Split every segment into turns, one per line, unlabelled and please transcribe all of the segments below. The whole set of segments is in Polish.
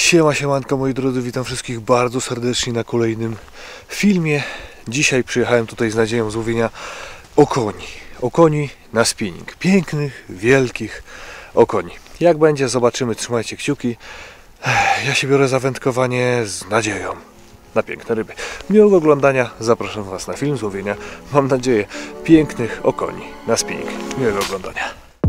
Siemanko moi drodzy, witam wszystkich bardzo serdecznie na kolejnym filmie. Dzisiaj przyjechałem tutaj z nadzieją złowienia okoni. Okoni na spinning. Pięknych, wielkich okoni. Jak będzie, zobaczymy, trzymajcie kciuki. Ja się biorę za wędkowanie z nadzieją na piękne ryby. Miłego oglądania, zapraszam Was na film złowienia, mam nadzieję, pięknych okoni na spinning. Miłego oglądania.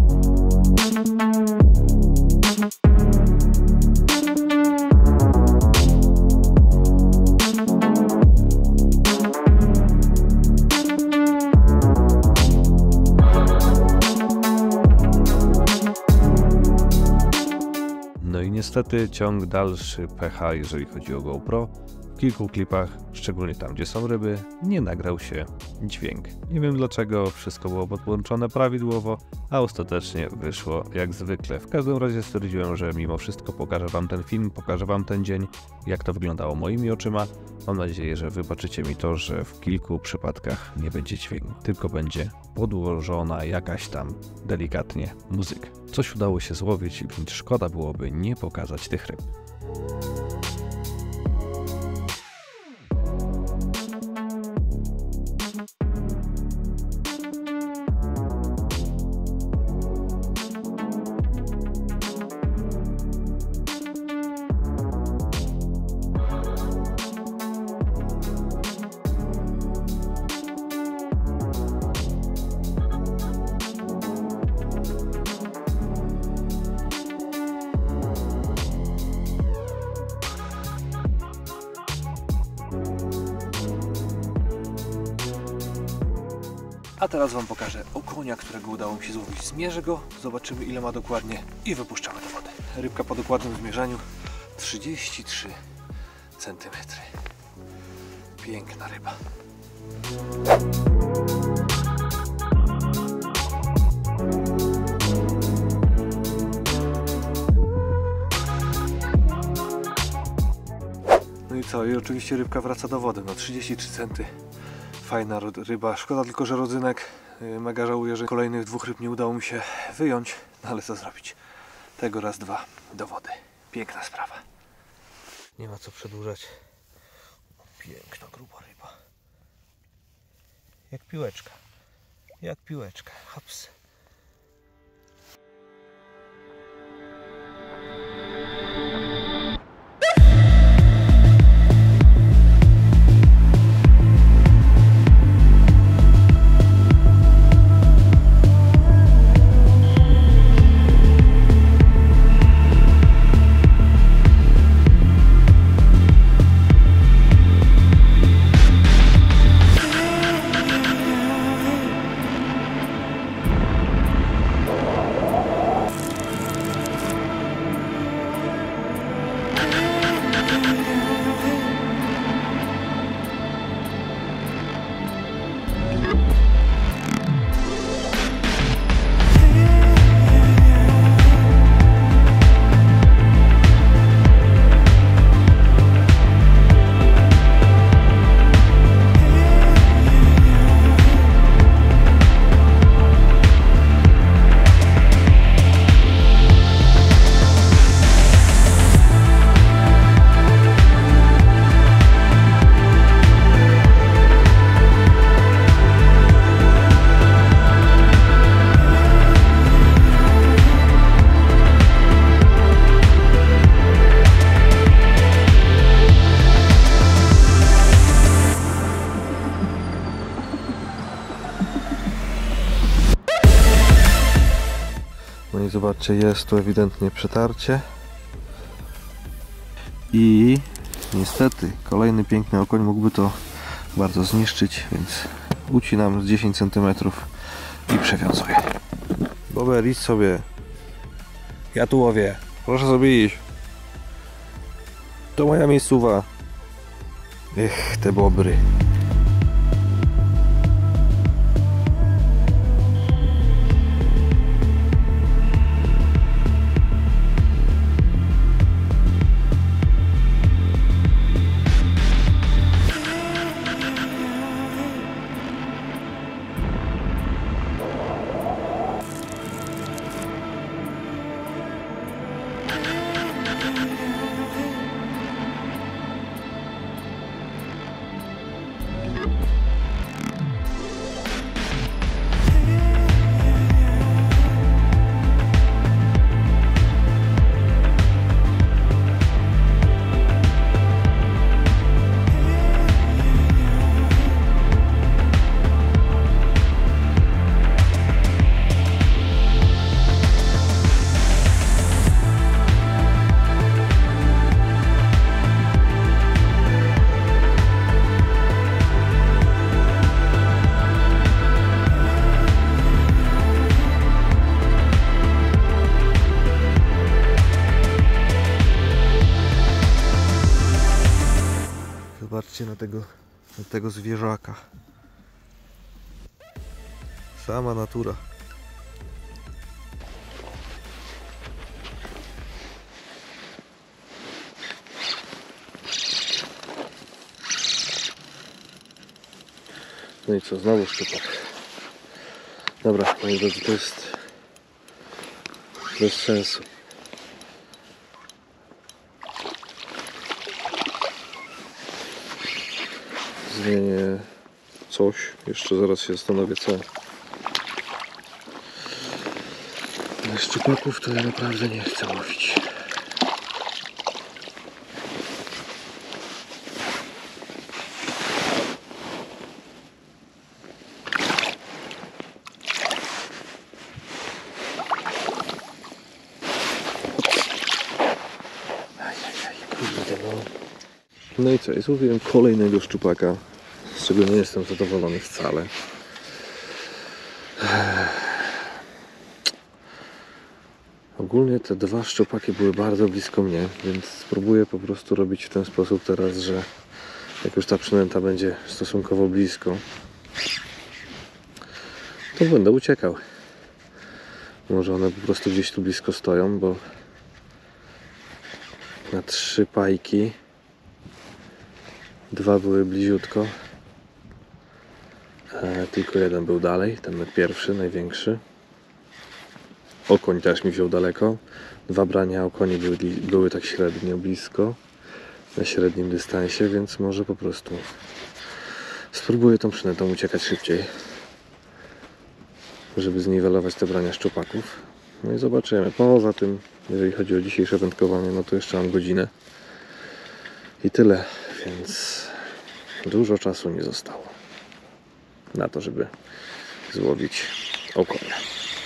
No i niestety ciąg dalszy pecha, jeżeli chodzi o GoPro. W kilku klipach, szczególnie tam gdzie są ryby, nie nagrał się dźwięk. Nie wiem dlaczego, wszystko było podłączone prawidłowo, a ostatecznie wyszło jak zwykle. W każdym razie stwierdziłem, że mimo wszystko pokażę Wam ten film, pokażę Wam ten dzień, jak to wyglądało moimi oczyma. Mam nadzieję, że wybaczycie mi to, że w kilku przypadkach nie będzie dźwięku, tylko będzie podłożona jakaś tam delikatnie muzyka. Coś udało się złowić, więc szkoda byłoby nie pokazać tych ryb. A teraz Wam pokażę okonia, którego udało mi się złowić. Zmierzę go, zobaczymy ile ma dokładnie i wypuszczamy do wody. Rybka po dokładnym zmierzaniu 33 cm. Piękna ryba. No i co? I oczywiście rybka wraca do wody. No 33 cm. Fajna ryba, szkoda tylko, że rodzynek. Mega żałuję, że kolejnych dwóch ryb nie udało mi się wyjąć, no ale co zrobić? Tego raz, dwa do wody. Piękna sprawa. Nie ma co przedłużać. Piękna, gruba ryba. Jak piłeczka. Jak piłeczka. Hops. No i zobaczcie, jest tu ewidentnie przetarcie. I niestety kolejny piękny okoń mógłby to bardzo zniszczyć, więc ucinam z 10 cm i przewiązuję. Bober, idź sobie. Ja tu łowię. Proszę sobie iść. To moja miejscowa. Ech, te bobry. Zobaczcie na tego zwierzaka. Sama natura. No i co, znowu szczupak. Dobra, moi drodzy, to jest bez sensu. Zmienię coś, jeszcze zaraz się zastanowię co. Ale szczupaków to ja naprawdę nie chcę łowić. No i co, i złowiłem kolejnego szczupaka, z czego nie jestem zadowolony wcale. Ogólnie te dwa szczupaki były bardzo blisko mnie, więc spróbuję po prostu robić w ten sposób teraz, że jak już ta przynęta będzie stosunkowo blisko, to będę uciekał. Może one po prostu gdzieś tu blisko stoją, bo na 3 pajki 2 były bliziutko, tylko jeden był dalej, ten pierwszy, największy. Okoń też mi wziął daleko. 2 brania okoni były tak średnio blisko, na średnim dystansie, więc może po prostu spróbuję tą przynętą uciekać szybciej, żeby zniwelować te brania szczupaków. No i zobaczymy. Poza tym, jeżeli chodzi o dzisiejsze wędkowanie, no to jeszcze mam godzinę i tyle, więc dużo czasu nie zostało na to, żeby złowić okonia.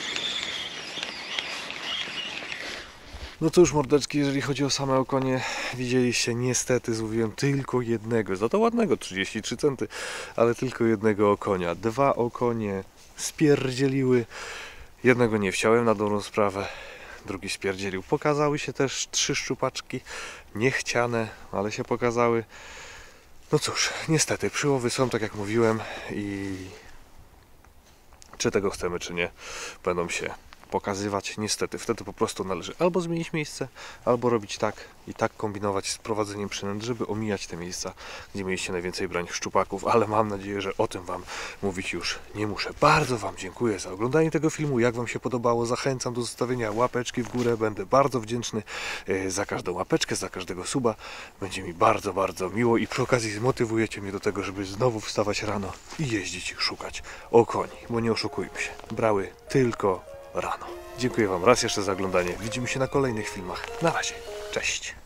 No to już mordeczki, jeżeli chodzi o same okonie, widzieliście, niestety złowiłem tylko jednego, za to ładnego, 33 centy, ale tylko jednego okonia. 2 okonie spierdzieliły, jednego nie wziąłem na dobrą sprawę, drugi spierdzielił. Pokazały się też 3 szczupaczki, niechciane, ale się pokazały. No cóż, niestety, przyłowy są, tak jak mówiłem, i czy tego chcemy, czy nie, będą się pokazywać. Niestety, wtedy po prostu należy albo zmienić miejsce, albo robić tak i tak kombinować z prowadzeniem przynęt, żeby omijać te miejsca, gdzie mieliście najwięcej brań szczupaków, ale mam nadzieję, że o tym Wam mówić już nie muszę. Bardzo Wam dziękuję za oglądanie tego filmu. Jak Wam się podobało, zachęcam do zostawienia łapeczki w górę. Będę bardzo wdzięczny za każdą łapeczkę, za każdego suba. Będzie mi bardzo, bardzo miło i przy okazji zmotywujecie mnie do tego, żeby znowu wstawać rano i jeździć, szukać okoni, bo nie oszukujmy się, brały tylko rano. Dziękuję Wam raz jeszcze za oglądanie. Widzimy się na kolejnych filmach. Na razie. Cześć.